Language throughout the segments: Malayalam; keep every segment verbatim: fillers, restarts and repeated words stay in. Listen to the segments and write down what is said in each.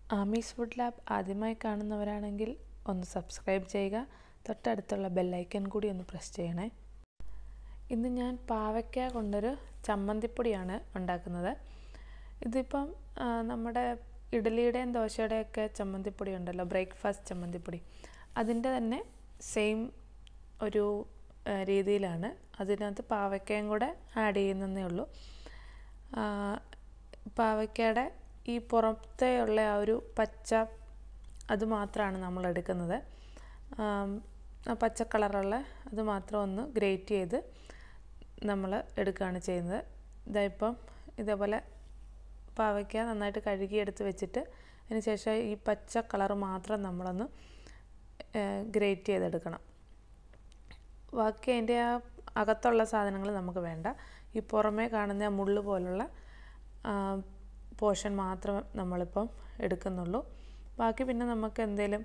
ആമീസ് ഫുഡ് ലാബ് ആദ്യമായി കാണുന്നവരാണെങ്കിൽ ഒന്ന് സബ്സ്ക്രൈബ് ചെയ്യുക. തൊട്ടടുത്തുള്ള ബെല്ലൈക്കൺ കൂടി ഒന്ന് പ്രസ് ചെയ്യണേ. ഇന്ന് ഞാൻ പാവയ്ക്ക കൊണ്ടൊരു ചമ്മന്തിപ്പൊടിയാണ് ഉണ്ടാക്കുന്നത്. ഇതിപ്പം നമ്മുടെ ഇഡ്ഡലിയുടെയും ദോശയുടെയൊക്കെ ചമ്മന്തിപ്പൊടി ഉണ്ടല്ലോ, ബ്രേക്ക്ഫാസ്റ്റ് ചമ്മന്തിപ്പൊടി, അതിൻ്റെ തന്നെ സെയിം ഒരു രീതിയിലാണ്. അതിനകത്ത് പാവയ്ക്കയും കൂടെ ആഡ് ചെയ്യുന്നതേ ഉള്ളൂ. പാവയ്ക്കയുടെ ഈ പുറത്തെ ഉള്ള ആ ഒരു പച്ച അത് മാത്രമാണ് നമ്മൾ എടുക്കുന്നത്. പച്ച കളറുള്ള അത് മാത്രം ഒന്ന് ഗ്രേറ്റ് ചെയ്ത് നമ്മൾ എടുക്കുകയാണ് ചെയ്യുന്നത്. ഇതായിപ്പം ഇതേപോലെ പാവയ്ക്ക നന്നായിട്ട് കഴുകി എടുത്ത് വെച്ചിട്ട് അതിന് ശേഷം ഈ പച്ച കളർ മാത്രം നമ്മളൊന്ന് ഗ്രേറ്റ് ചെയ്തെടുക്കണം. ബാക്കി അതിൻ്റെ ആ അകത്തുള്ള സാധനങ്ങൾ നമുക്ക് വേണ്ട. ഈ പുറമേ കാണുന്ന മുള്ളു പോലുള്ള പോർഷൻ മാത്രം നമ്മളിപ്പം എടുക്കുന്നുള്ളൂ. ബാക്കി പിന്നെ നമുക്ക് എന്തെങ്കിലും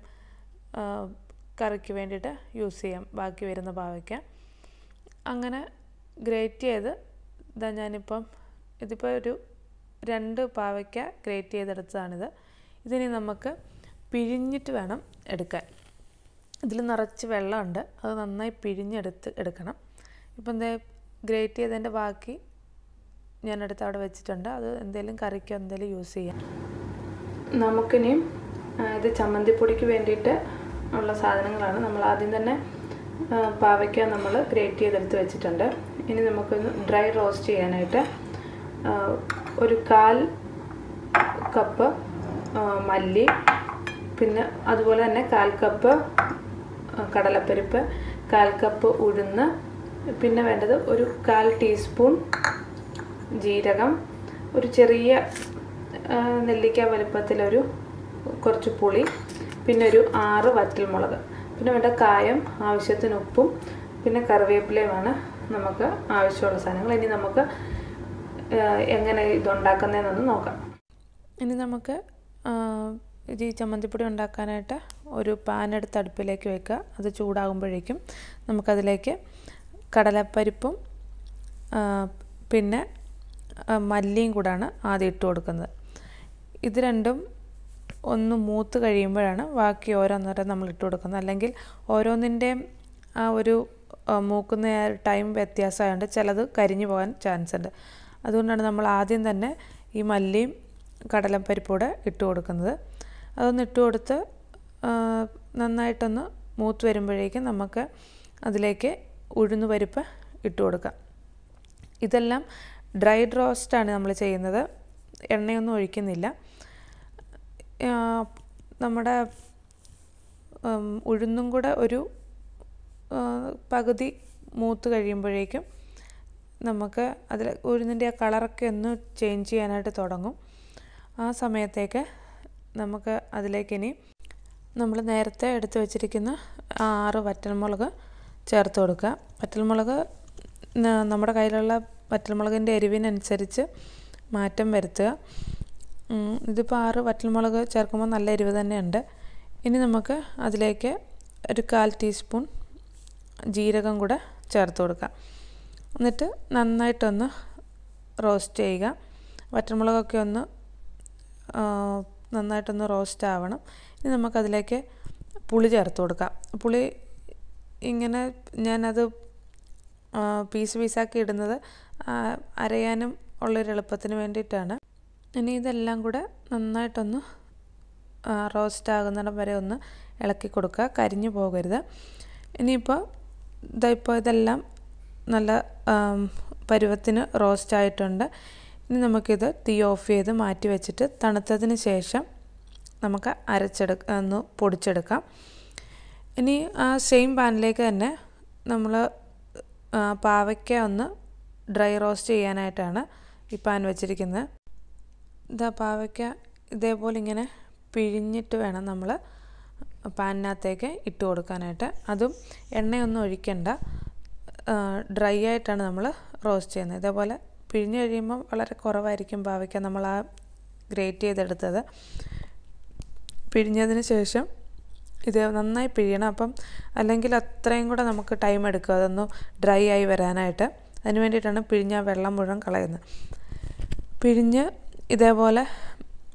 കറിക്ക് വേണ്ടിയിട്ട് യൂസ് ചെയ്യാം, ബാക്കി വരുന്ന പാവയ്ക്ക. അങ്ങനെ ഗ്രേറ്റ് ചെയ്ത് ഇതാ ഞാനിപ്പം ഇതിപ്പോൾ ഒരു രണ്ട് പാവയ്ക്ക ഗ്രേറ്റ് ചെയ്തെടുത്തതാണിത്. ഇതിനി നമുക്ക് പിഴിഞ്ഞിട്ട് വേണം എടുക്കാൻ. ഇതിൽ നിറച്ച് വെള്ളമുണ്ട്, അത് നന്നായി പിഴിഞ്ഞെടുത്ത് എടുക്കണം. ഇപ്പം എന്താ ഗ്രേറ്റ് ചെയ്തതിൻ്റെ ബാക്കി ഞാനെടുത്ത് അവിടെ വെച്ചിട്ടുണ്ട്. അത് എന്തെങ്കിലും കറിക്കോ എന്തെങ്കിലും യൂസ് ചെയ്യാം. നമുക്കിനിയും ഇത് ചമ്മന്തിപ്പൊടിക്ക് വേണ്ടിയിട്ട് ഉള്ള സാധനങ്ങളാണ്. നമ്മൾ ആദ്യം തന്നെ പാവയ്ക്ക നമ്മൾ ഗ്രേറ്റ് ചെയ്തെടുത്ത് വെച്ചിട്ടുണ്ട്. ഇനി നമുക്കൊന്ന് ഡ്രൈ റോസ്റ്റ് ചെയ്യാനായിട്ട് ഒരു കാൽ കപ്പ് മല്ലി, പിന്നെ അതുപോലെ തന്നെ കാൽ കപ്പ് കടലപ്പരിപ്പ്, കാൽ കപ്പ് ഉഴുന്ന്, പിന്നെ വേണ്ടത് ഒരു കാൽ ടീസ്പൂൺ ജീരകം, ഒരു ചെറിയ നെല്ലിക്ക വലുപ്പത്തിലൊരു കുറച്ച് പുളി, പിന്നെ ഒരു ആറ് വറ്റൽമുളക്, പിന്നെ വേണ്ട കായം, ആവശ്യത്തിന് ഉപ്പും, പിന്നെ കറിവേപ്പിലയുമാണ് നമുക്ക് ആവശ്യമുള്ള സാധനങ്ങൾ. ഇനി നമുക്ക് എങ്ങനെ ഇതുണ്ടാക്കുന്നതെന്നൊന്ന് നോക്കാം. ഇനി നമുക്ക് ഇത് ഈ ചമ്മന്തിപ്പൊടി ഉണ്ടാക്കാനായിട്ട് ഒരു പാൻ എടുത്ത് അടുപ്പിലേക്ക് വെക്കുക. അത് ചൂടാകുമ്പോഴേക്കും നമുക്കതിലേക്ക് കടലപ്പരിപ്പും പിന്നെ മല്ലിയും കൂടാണ് ആദ്യം ഇട്ട് കൊടുക്കുന്നത്. ഇത് രണ്ടും ഒന്ന് മൂത്ത് കഴിയുമ്പോഴാണ് ബാക്കി ഓരോന്നോരം നമ്മൾ ഇട്ട് കൊടുക്കുന്നത്. അല്ലെങ്കിൽ ഓരോന്നിൻ്റെയും ആ ഒരു മൂക്കുന്ന ടൈം വ്യത്യാസമായതുകൊണ്ട് ചിലത് കരിഞ്ഞു പോകാൻ ചാൻസ് ഉണ്ട്. അതുകൊണ്ടാണ് നമ്മൾ ആദ്യം തന്നെ ഈ മല്ലിയും കടലപ്പരിപ്പൂടെ ഇട്ട് കൊടുക്കുന്നത്. അതൊന്ന് ഇട്ട് കൊടുത്ത് നന്നായിട്ടൊന്ന് മൂത്ത് വരുമ്പോഴേക്കും നമുക്ക് അതിലേക്ക് ഉഴുന്ന് പരിപ്പ് ഇട്ട് കൊടുക്കാം. ഇതെല്ലാം ഡ്രൈഡ് റോസ്റ്റാണ് നമ്മൾ ചെയ്യുന്നത്, എണ്ണയൊന്നും ഒഴിക്കുന്നില്ല. നമ്മുടെ ഉഴുന്നും കൂടെ ഒരു പകുതി മൂത്ത് കഴിയുമ്പോഴേക്കും നമുക്ക് അതിൽ ഉഴുന്നിൻ്റെ ആ കളറൊക്കെ ഒന്ന് ചേഞ്ച് ചെയ്യാനായിട്ട് തുടങ്ങും. ആ സമയത്തേക്ക് നമുക്ക് അതിലേക്ക് ഇനി നമ്മൾ നേരത്തെ എടുത്ത് വെച്ചിരിക്കുന്ന ആറ് വറ്റൽമുളക് ചേർത്ത് കൊടുക്കുക. വറ്റൽമുളക് നമ്മുടെ കയ്യിലുള്ള വറ്റൽമുളകിൻ്റെ എരിവിനനുസരിച്ച് മാറ്റം വരുത്തുക. ഇതിപ്പോൾ ആറ് വറ്റൽമുളക് ചേർക്കുമ്പോൾ നല്ല എരിവ് തന്നെയുണ്ട്. ഇനി നമുക്ക് അതിലേക്ക് ഒരു കാൽ ടീസ്പൂൺ ജീരകം കൂടെ ചേർത്ത് കൊടുക്കാം. എന്നിട്ട് നന്നായിട്ടൊന്ന് റോസ്റ്റ് ചെയ്യുക. വറ്റൽമുളകൊക്കെ ഒന്ന് നന്നായിട്ടൊന്ന് റോസ്റ്റ് ആവണം. ഇനി നമുക്കതിലേക്ക് പുളി ചേർത്ത് കൊടുക്കാം. പുളി ഇങ്ങനെ ഞാനത് പീസ് പീസാക്കി ഇടുന്നത് അരയാനും ഉള്ളൊരു എളുപ്പത്തിന് വേണ്ടിയിട്ടാണ്. ഇനി ഇതെല്ലാം കൂടെ നന്നായിട്ടൊന്ന് റോസ്റ്റ് ആകുന്നിടം വരെ ഒന്ന് ഇളക്കി കൊടുക്കുക, കരിഞ്ഞു പോകരുത്. ഇനിയിപ്പോൾ ഇതായിപ്പോൾ ഇതെല്ലാം നല്ല പരുവത്തിന് റോസ്റ്റ് ആയിട്ടുണ്ട്. ഇനി നമുക്കിത് തീ ഓഫ് ചെയ്ത് മാറ്റി വെച്ചിട്ട് തണുത്തതിന് ശേഷം നമുക്ക് അരച്ചെടുക്ക ഒന്ന് പൊടിച്ചെടുക്കാം. ഇനി ആ സെയിം പാനിലേക്ക് തന്നെ നമ്മൾ പാവയ്ക്ക ഒന്ന് ഡ്രൈ റോസ്റ്റ് ചെയ്യാനായിട്ടാണ് ഈ പാൻ വെച്ചിരിക്കുന്നത്. ഇതാ പാവയ്ക്ക ഇതേപോലെ ഇങ്ങനെ പിഴിഞ്ഞിട്ട് വേണം നമ്മൾ പാനിനകത്തേക്ക് ഇട്ട് കൊടുക്കാനായിട്ട്. അതും എണ്ണയൊന്നും ഒഴിക്കണ്ട, ഡ്രൈ ആയിട്ടാണ് നമ്മൾ റോസ്റ്റ് ചെയ്യുന്നത്. ഇതേപോലെ പിഴിഞ്ഞ് കഴിയുമ്പം വളരെ കുറവായിരിക്കും പാവയ്ക്ക നമ്മൾ ആ ഗ്രേറ്റ് ചെയ്തെടുത്തത്. പിഴിഞ്ഞതിന് ശേഷം ഇത് നന്നായി പിഴിയണം. അപ്പം അല്ലെങ്കിൽ അത്രയും കൂടെ നമുക്ക് ടൈം എടുക്കും അതൊന്ന് ഡ്രൈ ആയി വരാനായിട്ട്. അതിന് വേണ്ടിയിട്ടാണ് പിഴിഞ്ഞ വെള്ളം മുഴുവൻ കളയുന്നത്. പിഴിഞ്ഞ് ഇതേപോലെ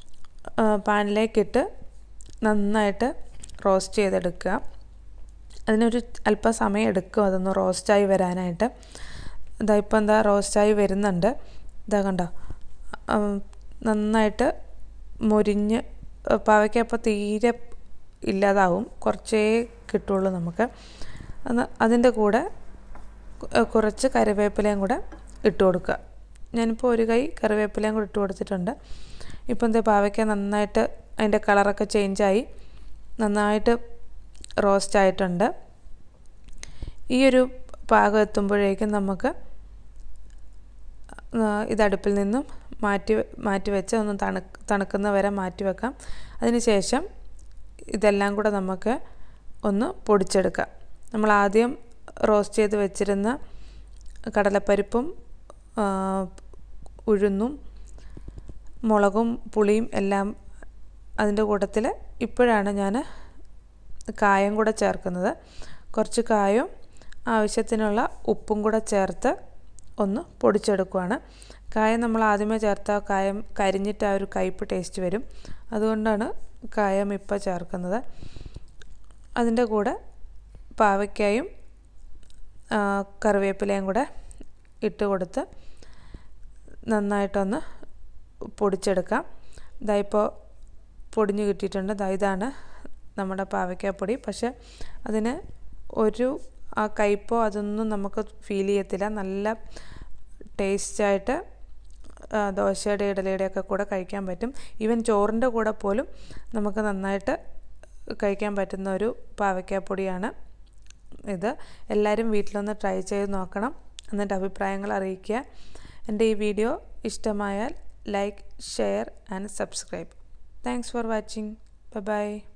പാനിലേക്കിട്ട് നന്നായിട്ട് റോസ്റ്റ് ചെയ്തെടുക്കുക. അതിനൊരു അല്പം സമയം എടുക്കും അതൊന്ന് റോസ്റ്റായി വരാനായിട്ട്. ഇതാ ഇപ്പം എന്താ റോസ്റ്റായി വരുന്നുണ്ട്. ഇതാ കണ്ടോ, നന്നായിട്ട് മൊരിഞ്ഞ് പാവയ്ക്ക അപ്പോൾ തീരെ ഇല്ലാതാവും, കുറച്ചേ കിട്ടുള്ളൂ നമുക്ക്. അതിൻ്റെ കൂടെ കുറച്ച് കറിവേപ്പിലയും കൂടെ ഇട്ട് കൊടുക്കുക. ഞാനിപ്പോൾ ഒരു കൈ കറിവേപ്പിലയും കൂടെ ഇട്ട് കൊടുത്തിട്ടുണ്ട്. ഇപ്പം എന്താ പാവയ്ക്ക നന്നായിട്ട് അതിൻ്റെ കളറൊക്കെ ചേഞ്ചായി നന്നായിട്ട് റോസ്റ്റ് ആയിട്ടുണ്ട്. ഈ ഒരു പാകം എത്തുമ്പോഴേക്കും നമുക്ക് ഇത് അടുപ്പിൽ നിന്നും മാറ്റി മാറ്റി വെച്ച് ഒന്ന് തണു തണുക്കുന്ന വരെ മാറ്റി വെക്കാം. അതിന് ശേഷം ഇതെല്ലാം കൂടെ നമുക്ക് ഒന്ന് പൊടിച്ചെടുക്കാം. നമ്മൾ ആദ്യം റോസ്റ്റ് ചെയ്ത് വെച്ചിരുന്ന കടലപ്പരിപ്പും ഉഴുന്നും മുളകും പുളിയും എല്ലാം അതിൻ്റെ കൂട്ടത്തിൽ ഇപ്പോഴാണ് ഞാൻ കായം കൂടെ ചേർക്കുന്നത്. കുറച്ച് കായവും ആവശ്യത്തിനുള്ള ഉപ്പും കൂടെ ചേർത്ത് ഒന്ന് പൊടിച്ചെടുക്കുകയാണ്. കായം നമ്മൾ ആദ്യമേ ചേർത്താൽ കായം കരിഞ്ഞിട്ട് ആ ഒരു കയ്പ്പ് ടേസ്റ്റ് വരും. അതുകൊണ്ടാണ് കായം ഇപ്പോൾ ചേർക്കുന്നത്. അതിൻ്റെ കൂടെ പാവയ്ക്കായും കറിവേപ്പിലയും കൂടെ ഇട്ട് കൊടുത്ത് നന്നായിട്ടൊന്ന് പൊടിച്ചെടുക്കാം. ഇതാ ഇപ്പോൾ പൊടിഞ്ഞ് കിട്ടിയിട്ടുണ്ട്. ഇതാ ഇതാണ് നമ്മുടെ പാവയ്ക്കാപ്പൊടി. പക്ഷെ അതിന് ഒരു ആ കയ്പോ അതൊന്നും നമുക്ക് ഫീൽ ചെയ്യത്തില്ല. നല്ല ടേസ്റ്റായിട്ട് ദോശയുടെ ഇഡലിയുടെയൊക്കെ കൂടെ കഴിക്കാൻ പറ്റും. ഈവൻ ചോറിൻ്റെ കൂടെ പോലും നമുക്ക് നന്നായിട്ട് കഴിക്കാൻ പറ്റുന്ന ഒരു പാവയ്ക്കാപ്പൊടിയാണ് ഇത്. എല്ലാവരും വീട്ടിലൊന്ന് ട്രൈ ചെയ്ത് നോക്കണം, എന്നിട്ട് അഭിപ്രായങ്ങൾ അറിയിക്കുക. എൻ്റെ ഈ വീഡിയോ ഇഷ്ടമായാൽ like, share and subscribe. Thanks for watching. Bye by.